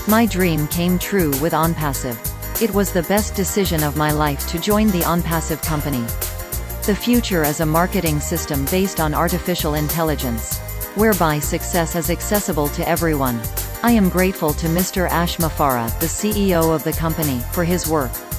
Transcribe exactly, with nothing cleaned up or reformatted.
My dream came true with ONPASSIVE. It was the best decision of my life to join the ONPASSIVE company. The future is a marketing system based on artificial intelligence, whereby success is accessible to everyone. I am grateful to Mister Ash Mufareh, the C E O of the company, for his work.